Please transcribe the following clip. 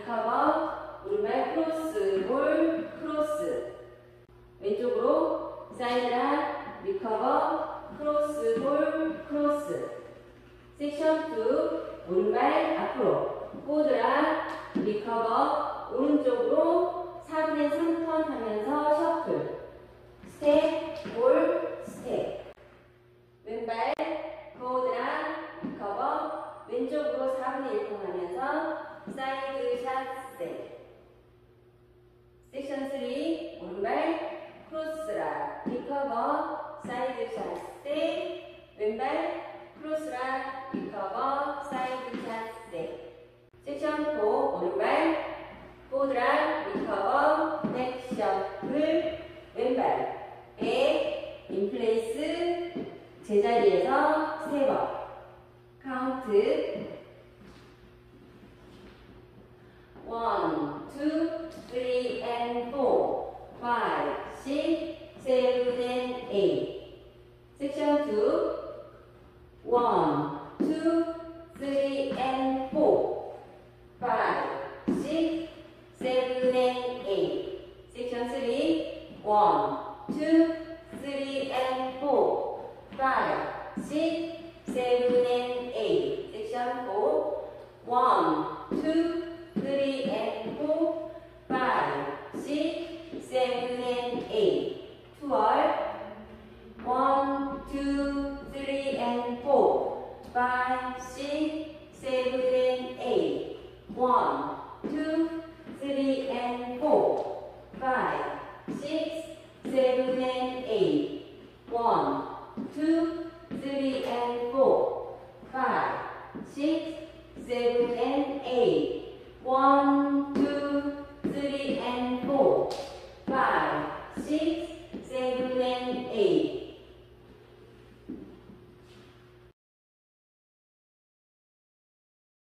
리커버, 오른발 크로스, 볼, 크로스. 왼쪽으로 사이드락, 리커버, 크로스, 볼, 크로스. 섹션 2, 오른발 앞으로, 포드락, 리커버, 오른쪽으로 4분의 3턴 하면서 셔플. 스텝, 볼, 스텝. 왼발, 포드락, 리커버, 왼쪽으로 4분의 1턴 하면서 사이드 샷 셋. 섹션 3, 오른발, 크로스락, 리커버, 사이드 샷 셋. 왼발, 크로스락, 리커버, 사이드 샷 셋. 섹션 4, 오른발, 포드락, 리커버, 백 셔플, 왼발, 백, 인플레이스, 제자리에서 3번. 카운트 1, 2, 3 and 4, 5, 6, 7 and 8. 섹션 2, 1, 2, 3 and 4, 5, 6, 7 and 8. 섹션 3, 1, 2, 3 and 4, 5, 6, 7 and 8. 섹션 4, 1, 2, 3 and 4, 5, 6, 7 and 8. 12, 1, 2, 3 and 4, 5, 6, 7 and 8. 1, 2, 3 and 4, 5, 6, 7 and 8. 1, 2, 3 and 4, 5, 6, 7 and 8. 1,